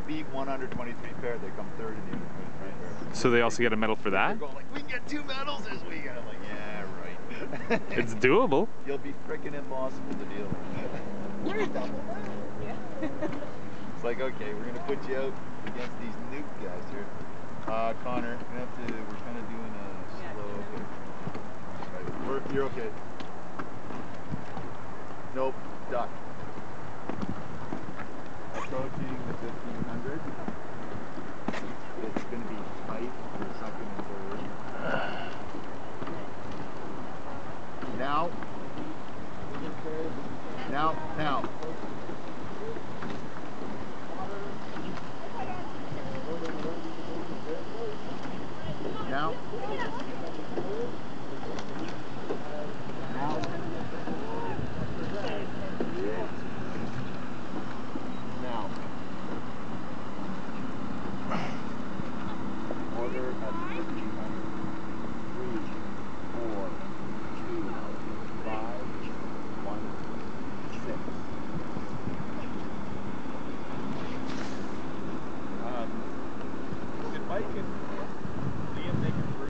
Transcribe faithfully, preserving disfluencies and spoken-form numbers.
beat one under twenty-three pair, they come third in the under twenty-three pair. So they also get a medal for that? They're going like, we can get two medals this week. And I'm like, yeah, right. It's doable. You'll be freaking impossible to deal with. You're a double. Yeah. It's like, okay, we're gonna put you out against these nuke guys here. Uh, Connor, we have to. We're kind of doing a slow. Okay. Right, we're, you're okay. Nope. Duck. Approaching the fifteen hundred. It's going to be tight for second and third. Now. Now. Now. Now. Now. Now. Order at fifteen hundred. Three, four, two,